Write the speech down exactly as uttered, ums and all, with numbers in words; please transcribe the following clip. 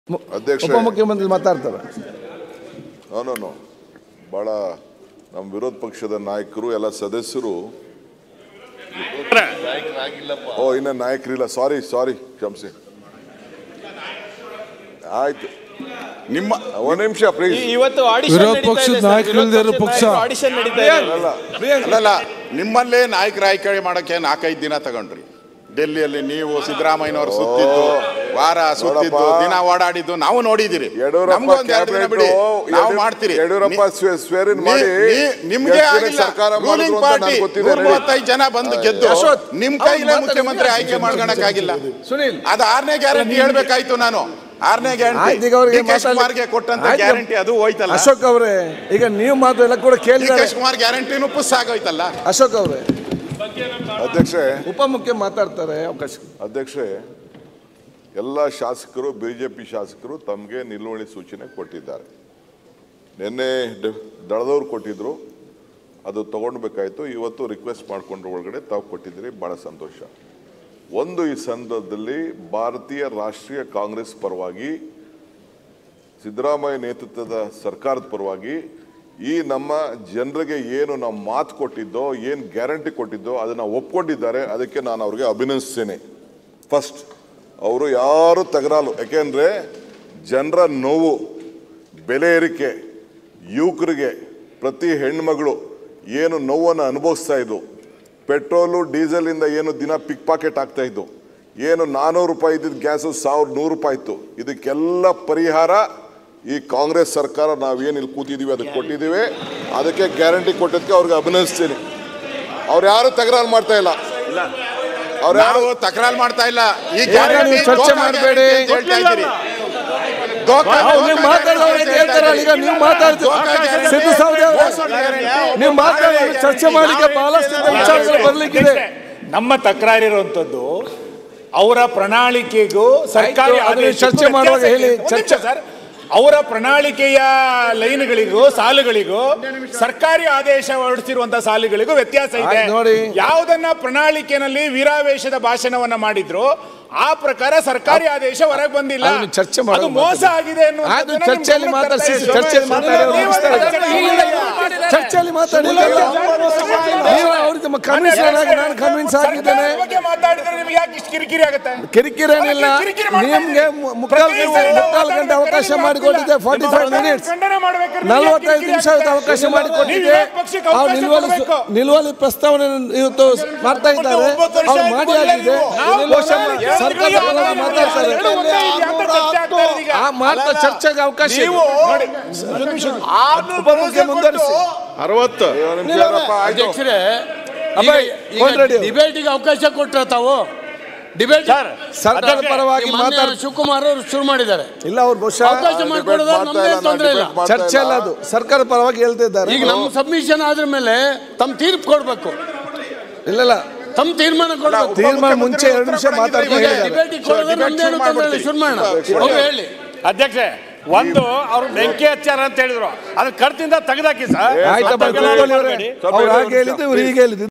ಅಧ್ಯಕ್ಷ ಉಪಮುಖ್ಯಮಂತ್ರಿ ಮಾತಾಡ್ತಾರೆ. ನೋ ಭಾಳ ನಮ್ಮ ವಿರೋಧ ಪಕ್ಷದ ನಾಯಕರು ಎಲ್ಲ ಸದಸ್ಯರು ಓ ಇನ್ನ ನಾಯಕರಿಲ್ಲ, ಸಾರಿ ಸಾರಿ ಕ್ಷಮಿಸಿ. ಆಯ್ತು, ನಿಮ್ಮ ಒಂದು ನಿಮಿಷ ಪ್ಲೀಸ್. ಇವತ್ತು ವಿರೋಧ ಪಕ್ಷದ ನಾಯಕರು ಪಕ್ಷ ಅಲ್ಲಲ್ಲ, ನಿಮ್ಮಲ್ಲೇ ನಾಯಕರ ಆಯ್ಕೆ ಮಾಡಕ್ಕೆ ನಾಲ್ಕೈದು ದಿನ ತಗೊಂಡ್ರಿ. ಡೆಲ್ಲಿಯಲ್ಲಿ ನೀವು ಸಿದ್ದರಾಮಯ್ಯನವರು ಸುತ್ತಿದ್ದು, ವಾರ ಸುತ್ತಿದ್ದು, ದಿನ ಓಡಾಡಿದ್ದು ನಾವು ನೋಡಿದಿರಿ. ನಾವು ಮಾಡ್ತೀರಿ. ಯಡಿಯೂರಪ್ಪ ಸ್ವೇರಿನ್ ಮಾಡಿ ನಿಮ್ಗೆ ರೂಲಿಂಗ್ ಪಾರ್ಟಿ ನೂರ ಮೂವತ್ತೈದು ಜನ ಬಂದು ಗೆದ್ದು ನಿಮ್ ಕೈಲೇ ಮುಖ್ಯಮಂತ್ರಿ ಆಯ್ಕೆ ಮಾಡ್ಕೊಳಕ್ಕಾಗಿಲ್ಲ. ಸುನೀಲ್, ಅದು ಆರನೇ ಗ್ಯಾರಂಟಿ ಹೇಳ್ಬೇಕಾಯ್ತು. ನಾನು ಆರನೇ ಗ್ಯಾರಂಟಿ ಕೊಟ್ಟಂತ ಗ್ಯಾರಂಟಿ ಅದು ಹೋಯ್ತಲ್ಲ. ಅಶೋಕ್ ಅವರೇ, ಈಗ ನೀವು ಮಾತು ಎಲ್ಲ ಕೂಡ ಕೇಳಿ ಕುಮಾರ್ ಗ್ಯಾರಂಟಿನೂ ಪುಸ್ ಆಗೋಯ್ತಲ್ಲ. ಅಶೋಕ್ ಅವರೇ, ಅಧ್ಯಕ್ಷೆ ಉಪಮುಖ್ಯ ಮಾತಾಡ್ತಾರೆ. ಅವಕಾಶ. ಅಧ್ಯಕ್ಷೆ, ಎಲ್ಲ ಶಾಸಕರು, ಬಿಜೆಪಿ ಶಾಸಕರು ತಮಗೆ ನಿಲುವಳಿ ಸೂಚನೆ ಕೊಟ್ಟಿದ್ದಾರೆ. ನಿನ್ನೆ ದಳದವ್ರು ಕೊಟ್ಟಿದ್ರು, ಅದು ತಗೊಂಡ್ಬೇಕಾಯ್ತು. ಇವತ್ತು ರಿಕ್ವೆಸ್ಟ್ ಮಾಡ್ಕೊಂಡ್ರ ಒಳಗಡೆ ತಾವು ಕೊಟ್ಟಿದ್ದೀರಿ, ಭಾಳ ಸಂತೋಷ. ಒಂದು, ಈ ಸಂದರ್ಭದಲ್ಲಿ ಭಾರತೀಯ ರಾಷ್ಟ್ರೀಯ ಕಾಂಗ್ರೆಸ್ ಪರವಾಗಿ, ಸಿದ್ದರಾಮಯ್ಯ ನೇತೃತ್ವದ ಸರ್ಕಾರದ ಪರವಾಗಿ ಈ ನಮ್ಮ ಜನರಿಗೆ ಏನು ನಾವು ಮಾತು ಕೊಟ್ಟಿದ್ದೋ, ಏನು ಗ್ಯಾರಂಟಿ ಕೊಟ್ಟಿದ್ದೋ ಅದನ್ನು ಒಪ್ಕೊಂಡಿದ್ದಾರೆ. ಅದಕ್ಕೆ ನಾನು ಅವ್ರಿಗೆ ಅಭಿನಂದಿಸ್ತೇನೆ. ಫಸ್ಟ್, ಅವರು ಯಾರು ತಗರಾಲು, ಯಾಕೆಂದರೆ ಜನರ ನೋವು, ಬೆಲೆ ಏರಿಕೆ, ಯುವಕರಿಗೆ, ಪ್ರತಿ ಹೆಣ್ಮಗಳು ಏನು ನೋವನ್ನು ಅನುಭವಿಸ್ತಾ ಇದ್ದು, ಪೆಟ್ರೋಲು ಡೀಸೆಲಿಂದ ಏನು ದಿನ ಪಿಕ್ ಪಾಕೆಟ್ ಆಗ್ತಾ ಇದ್ದು, ಏನು ನಾನ್ನೂರು ರೂಪಾಯಿ ಇದ್ದಿದ್ದು ಗ್ಯಾಸು ಸಾವಿರದ ನೂರು ರೂಪಾಯಿ ಇತ್ತು. ಇದಕ್ಕೆಲ್ಲ ಪರಿಹಾರ ಈ ಕಾಂಗ್ರೆಸ್ ಸರ್ಕಾರ ನಾವೇನು ಇಲ್ಲಿ ಕೂತಿದ್ದೀವಿ ಅದಕ್ಕೆ ಕೊಟ್ಟಿದ್ದೀವಿ. ಅದಕ್ಕೆ ಗ್ಯಾರಂಟಿ ಕೊಟ್ಟದಕ್ಕೆ ಅವ್ರಿಗೆ ಅಭಿನಂದಿಸ್ತೀನಿ. ಅವ್ರು ಯಾರು ತಕರಾರು ಮಾಡ್ತಾ ಇಲ್ಲ, ಅವ್ರು ಯಾರು ತಕರಾರು ಮಾಡ್ತಾ ಇಲ್ಲ. ಈ ಚರ್ಚೆ ಮಾಡಬೇಡಿ. ನೀವು ಮಾತಾಡಿ, ಚರ್ಚೆ ಮಾಡಲಿಕ್ಕೆ ಬಹಳಷ್ಟು ವಿಚಾರಗಳು ಬರ್ಲಿಕ್ಕಿದೆ. ನಮ್ಮ ತಕರಾರಿರುವಂತದ್ದು ಅವರ ಪ್ರಣಾಳಿಕೆಗೂ ಸರ್ಕಾರಿ ಚರ್ಚೆ ಮಾಡುವಾಗ ಹೇಳಿ. ಚರ್ಚೆ ಸರ್, ಅವರ ಪ್ರಣಾಳಿಕೆಯ ಲೈನ್ಗಳಿಗೂ ಸಾಲುಗಳಿಗೂ ಸರ್ಕಾರಿ ಆದೇಶ ಹೊರಡಿಸಿರುವಂತಹ ಸಾಲುಗಳಿಗೂ ವ್ಯತ್ಯಾಸ ಇದೆ. ನೋಡಿ, ಯಾವುದನ್ನ ಪ್ರಣಾಳಿಕೆಯಲ್ಲಿ ವೀರಾವೇಶದ ಭಾಷಣವನ್ನ ಮಾಡಿದ್ರು ಆ ಪ್ರಕಾರ ಸರ್ಕಾರಿ ಆದೇಶ ಹೊರಗೆ ಬಂದಿಲ್ಲ. ಚರ್ಚೆ ಅದು ಮೋಸ ಆಗಿದೆ. ಚರ್ಚೆಯಲ್ಲಿ ಮಾತಾಡಿಸಿ ಚರ್ಚೆಯಲ್ಲಿ ಚರ್ಚೆಯಲ್ಲಿ ಮಾತಾಡಿ. ಅವ್ರಿಗೆ ಕನ್ವಿನ್ಸ್ ನಾನು ಕನ್ವಿನ್ಸ್ ಆಗಿದ್ದೇನೆ. ಕಿರಿಕಿರಿ ಆಗುತ್ತೆ. ಕಿರಿಕಿರಿ ಏನಿಲ್ಲ. ನಿಮ್ಗೆ ಮುಕ್ಕಾಲು ಗಂಟೆ ಅವಕಾಶ ಮಾಡಿಕೊಟ್ಟಿದ್ದೆ. ಫಾರ್ಟಿ ಫೈವ್ ಮಿನಿಟ್ಸ್ ನಲವತ್ತೈದು ನಿಮಿಷ ಅವಕಾಶ ಮಾಡಿಕೊಟ್ಟಿದ್ದೆ. ನಿಲುವಳಿ ಪ್ರಸ್ತಾವನೆ ಇವತ್ತು ಮಾಡ್ತಾ ಇದ್ದಾರೆ. ಅವ್ರು ಮಾಡಿ ಆಗಿದೆ. ಸರ್ಕಾರದ ಮಾತಾಡ್ತಾರೆ. ಮಾತ್ರ ಚರ್ಚೆಗೆ ಅವಕಾಶ. ಉಪಮುಖ್ಯ ಮುಂದುವರಿಸಿ. ಅರವತ್ತು ಅಧ್ಯಕ್ಷರೇ, ಡಿಬೇಟಿಗೆ ಅವಕಾಶ ಕೊಟ್ಟರೆ ತಾವು ಡಿಬೇಟ್ ಸರ್ಕಾರದ ಪರವಾಗಿ ಮಾತಾಡ ಶಿವಕುಮಾರ್ ಅವರು ಶುರು ಮಾಡಿದ್ದಾರೆ. ಇಲ್ಲ, ಅವ್ರು ಬಹುಶಃ ಅವಕಾಶ ಮಾಡಿಕೊಡೋದು ನಮ್ದೇನು ತೊಂದರೆ ಇಲ್ಲ. ಚರ್ಚೆ ಅಲ್ಲ, ಅದು ಸರ್ಕಾರದ ಪರವಾಗಿ ಹೇಳ್ತಿದ್ದಾರೆ. ಈಗ ನಮ್ಮ ಸಬ್ಮಿಷನ್ ಆದ್ರ ಮೇಲೆ ತಮ್ಮ ತೀರ್ಪು ಕೊಡ್ಬೇಕು. ಇಲ್ಲ ಇಲ್ಲ, ತಮ್ಮ ತೀರ್ಮಾನ ಕೊಡ್ಬೇಕು. ತೀರ್ಮಾನ ಮುಂಚೆ ಎರಡು ನಿಮಿಷ ಮಾತಾಡ್ತಾರೆ. ಡಿಬೇಟಿಗೆ ಕೊಡೋದು ನಮ್ದೇನು ತೊಂದರೆ ಇಲ್ಲ. ಶುರು ಮಾಡೋಣ. ಹೇಳಿ ಅಧ್ಯಕ್ಷೆ. ಒಂದು, ಅವ್ರು ಬೆಂಕಿ ಹಚ್ಚಾರ ಅಂತ ಹೇಳಿದ್ರು, ಅದನ್ನ ಕರ್ತಿಂದ ತೆಗೆದಾಕಿ ಸರ್. ಆಯ್ತಾ, ಅವ್ರು ಹಾಗೆ ಹೇಳಿದ್ದು, ಇವ್ರು ಹೀಗೆ ಹೇಳಿದ್ದು.